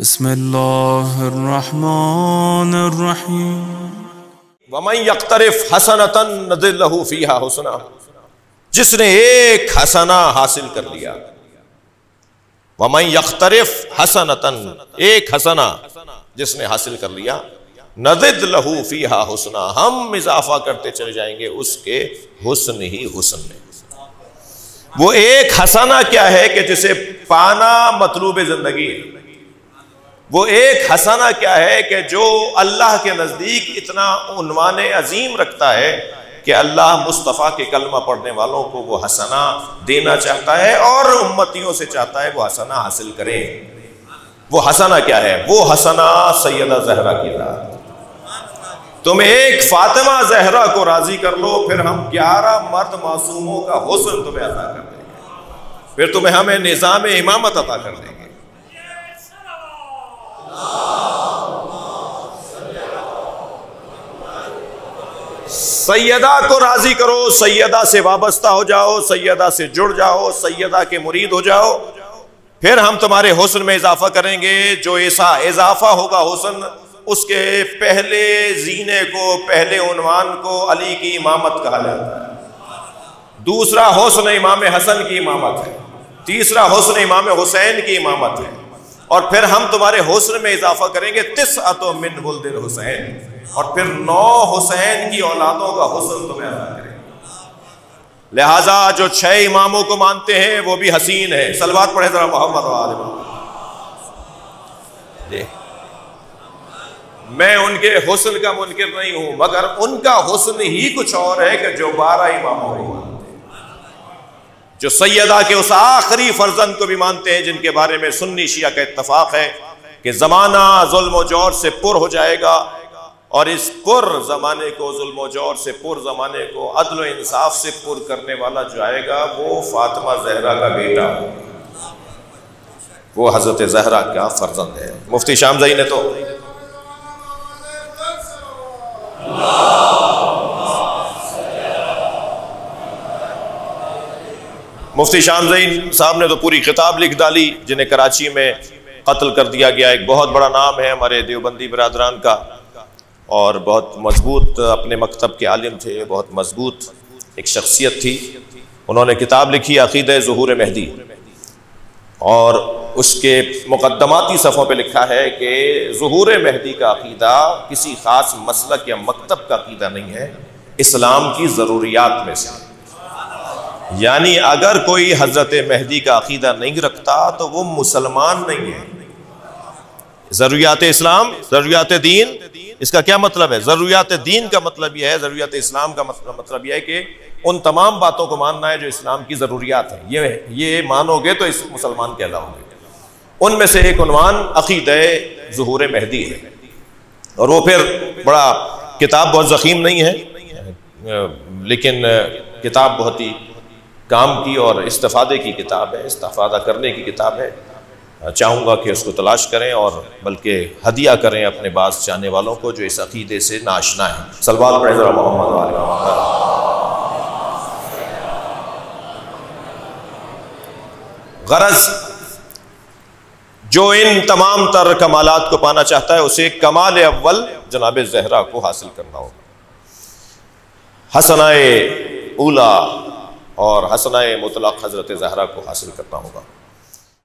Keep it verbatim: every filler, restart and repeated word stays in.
बिस्मिल्लाहिर्रहमानिर्रहीम। वमन यक़्तरिफ़ हसनतन नज़िद लहू फ़ीहा हुस्ना, जिसने एक हसना हासिल कर लिया। वमन यक़्तरिफ़ हसनतन, एक हसना जिसने हासिल कर लिया, नज़िद लहू फ़ीहा हुस्ना, हम इजाफा करते चले जाएंगे उसके हुस्न ही हुस्न में। वो एक हसना क्या है कि जिसे पाना मतलूब जिंदगी है। वो एक हसना क्या है कि जो अल्लाह के नज़दीक इतना उन्वान अजीम रखता है कि अल्लाह मुस्तफ़ा के कलमा पढ़ने वालों को वो हसना देना चाहता है और उम्मतियों से चाहता है वो हसना हासिल करें। वो हसना क्या है? वो हसना सैयदा ज़हरा की रात। तुम एक फातिमा ज़हरा को राजी कर लो, फिर हम ग्यारह मर्द मासूमों का हुस्न तुम्हें अता कर देंगे, फिर तुम्हें हमें निज़ाम इमामत अता कर देंगे। सैयदा को राजी करो, सैयदा से वाबस्ता हो जाओ, सैयदा से जुड़ जाओ, सैयदा के मुरीद हो जाओ, फिर हम तुम्हारे हुस्न में इजाफा करेंगे। जो ऐसा इजाफा होगा हुस्न, उसके पहले जीने को, पहले उन्वान को अली की इमामत कहा जाता है। दूसरा हुस्न इमाम हसन की इमामत है। तीसरा हुस्न इमाम हुसैन की इमामत है। और फिर हम तुम्हारे हुस्न में इजाफा करेंगे तिस्अतु मिन वुल्दिल हुसैन, और फिर नौ हुसैन की औलादों का हुस्न तुम्हें अता करेंगे। लिहाजा जो छह इमामों को मानते हैं वो भी हसीन है। सलवात पढ़े जरा मोहम्मद वाले। मैं उनके हुस्न का मुनकिर नहीं हूं, मगर उनका हुस्न ही कुछ और है कि जो बारह इमामों को मानते हैं, जो सैयदा के उस आखिरी फर्जंद को भी मानते हैं, जिनके बारे में सुन्नी शिया का इत्तफाक है कि जमाना जुल्म और जौर से पुर हो जाएगा, और इस पुर जमाने को, जुल्म और जौर से पुर जमाने को अदल और इंसाफ से पुर करने वाला जो आएगा वो फातिमा ज़हरा का बेटा, वो हजरत ज़हरा का फर्जंद है। मुफ्ती शामज़ई ने तो मुफ्ती शामज़ई साहब ने तो पूरी किताब लिख डाली, जिन्हें कराची में कत्ल कर दिया गया। एक बहुत बड़ा नाम है हमारे देवबंदी बिरादरान का, और बहुत मजबूत अपने मकतब के आलिम थे, बहुत मजबूत एक शख्सियत थी। उन्होंने किताब लिखी अक़ीदा ज़ुहूर महदी, और उसके मुक़द्दमाती सफ़ों पे लिखा है कि ज़ुहूर महदी का अक़ीदा किसी ख़ास मसलक या मकतब का अक़ीदा नहीं है, इस्लाम की ज़रूरियात में से। यानी अगर कोई हज़रत महदी का अक़ीदा नहीं रखता तो वो मुसलमान नहीं है। ज़रूरियात इस्लाम, ज़रूरियात दीन, इसका क्या मतलब है? ज़रूरियात दीन का मतलब यह है, ज़रूरियात इस्लाम का मतलब यह है कि उन तमाम बातों को मानना है जो इस्लाम की ज़रूरियात है। ये ये मानोगे तो इस मुसलमान कहलाओगे। उनमें से एक उन्वान अक़ीदा ज़ुहूर महदी है, और वो फिर बड़ा किताब बहुत ज़ख़ीम नहीं है, लेकिन किताब बहुत ही काम की और इस्तिफ़ादे की किताब है, इस्तिफ़ादा करने की किताब है। चाहूँगा कि उसको तलाश करें और बल्कि हदिया करें अपने बास चाहने वालों को जो इस अक़ीदे से नाशना है। सल्लल्लाहु अलैहि वसल्लम मोहम्मद वाले मोहम्मद। गरज जो इन तमाम तर कमालात को पाना चाहता है, उसे कमाल अव्वल जनाब ज़हरा को हासिल करना होगा। हसनाए ऊला और हसनाए मुतलक हज़रत ज़हरा को हासिल करना होगा।